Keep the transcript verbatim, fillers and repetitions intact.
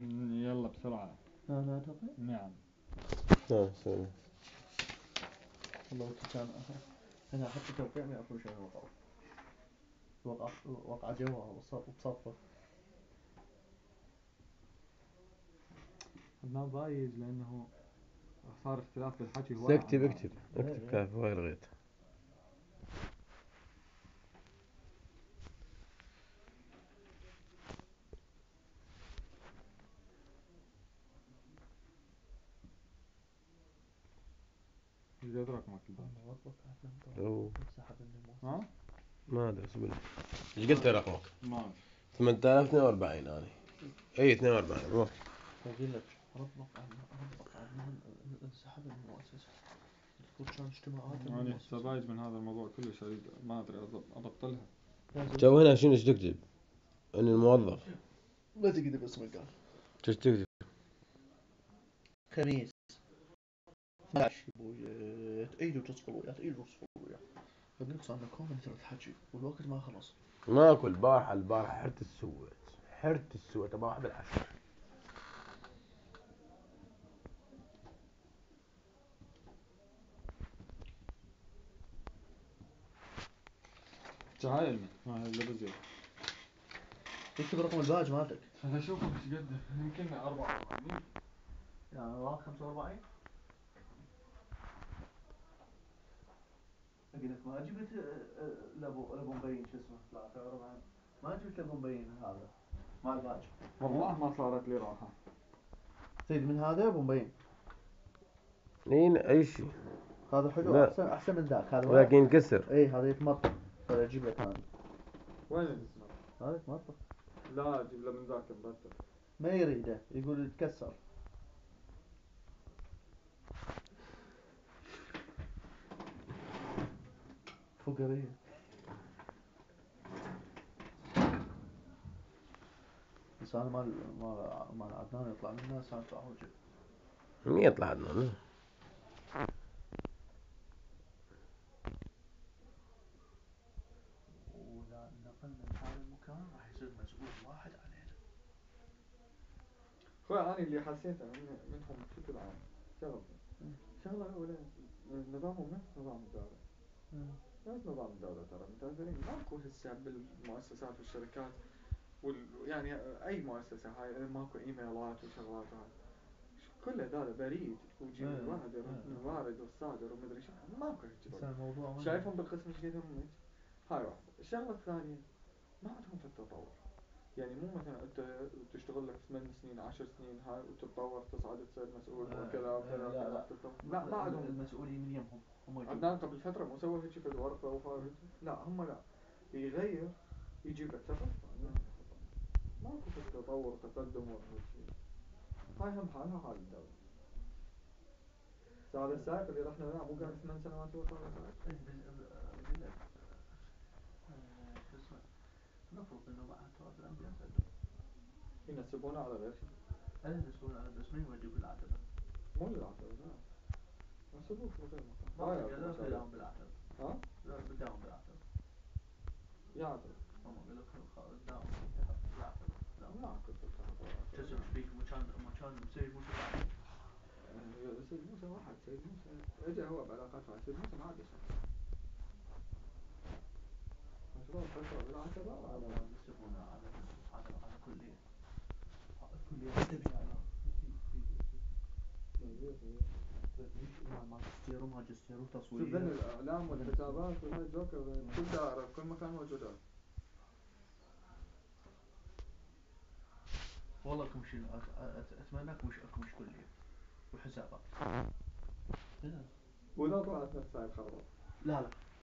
يلا بسرعة. لا لا تطي. نعم. اه سوري. والله كان أنا حتى توقيع ما يعرفون شيء وقع وقع وقع جوها وصفر. ما بايز لأنه صار اختلاف بالحكي. هو اكتب اكتب اكتب كافي هاي لغيت. ايش قد رقمك أوه. ها؟ ما ادري ايش بقول. ايش قلت رقمك؟ ما ثمانية آلاف واثنين وأربعين انا. اي اثنين وأربعين روح. اقول لك ربك ربك عدنان انسحب من المؤسسة. المفروض كان اجتماعات أنا هسه بايز من هذا الموضوع كلش. أريد ما أدري أبطلها. جو هنا شنو ايش تكتب؟ ان الموظف. لا تكتب اسمك قال. ايش تكتب؟ خميس. ماشي بويا تعيدوا تصفوا وياه تعيدوا تصفوا وياه. فقلت صار لكم من ثلاث حكي والوقت ما خلص. ماكو البارحة البارحة حرت السويت حرت السويت ابغى واحد بالعشرة. تعال ما هلا بزيد. اكتب رقم الباج مالتك. هلا شوف ايش قد يمكن أربعة وأربعين. يعني وراك خمسة وأربعين. أقول لك ما جبت لابو لابو مبين شو اسمه ثلاثة وأربعين. ما جبت لابو مبين هذا مال باج. والله ما صارت لي راحة. زيد من هذا ابو مبين. مين اي شيء. هذا حلو لا. احسن احسن من ذاك هذا. لكن ينكسر. اي هذا يتمطط. هذا اجيب لك هذا. وين الاسمه؟ هذا يتمطط. لا اجيب له من ذاك مبتر. ما يريده يقول يتكسر. فقرية. بس انا مال مال مال عدنان يطلع منه سالفة عوجة. مين يطلع عدنان؟ ولا نقلنا من هذا المكان راح يصير مسؤول واحد علينا. خوي أنا اللي حسيته من منهم بشكل عام شغلتين. شغلة الأولى نظامهم نفس نظام الدولة. نفس نظام الدولة ترى متأثرين. ماكو هسه بالمؤسسات والشركات وال يعني أي مؤسسة هاي ماكو إيميلات وشغلات هاي. كله هذا بريد وجي البادر الوارد والصادر ومدري شنو. ماكو هيك. شايفهم بالقسم ايش قد هم. هاي واحدة. الشغلة الثانية ما عندهم التطور. يعني مو مثلا انت تشتغل لك ثمان سنين عشر سنين هاي وتتطور تصعد تصير مسؤول وكذا وكذا لا لا لا ما عندهم المسؤولين من يمهم هم عدنان قبل فترة مو سوى هيك في الورقة وهاي. لا هم لا يغير يجيب لك ثقة ثانية. ماكو في التطور وتقدم ولا شيء. هاي هم حالها حال الدولة. هذا السائق اللي رحنا وياه مو قال ثمان سنوات هو صار سائق. ايه بقول لك شو اسمه المفروض انه مع ترى الامبيانس عندهم ينسبونه على غير شيء. ايه ينسبونه على بس ما يوديك العتبة. مو للعتبة لا. نسبوك بغير مكان. ما قالوا لك بداوم بالعتبة. ها؟ لا بداوم بالعتبة. يا عتبة. هم قالوا لك بداوم بالعتبة. ما كنت التحضر. تسوي بيك مكان مكان سيد موسى بعد. سيد موسى واحد. سيد موسى اجى هو بعلاقات مع سيد موسى ما عاد شيء. مشروع فترة بالعتبة هذا ما يسمونه على على على كلية. كلية تبي على في في مزيد ماجستير وماجستير وتصوير. شوف ذن الإعلام والحسابات وهاي جوكر كل دائرة في كل مكان موجودات. والله كمش أتمنىك مش أكمش كلية وحسابات. وإذا طلعت نفس هاي الخربطة. لا لا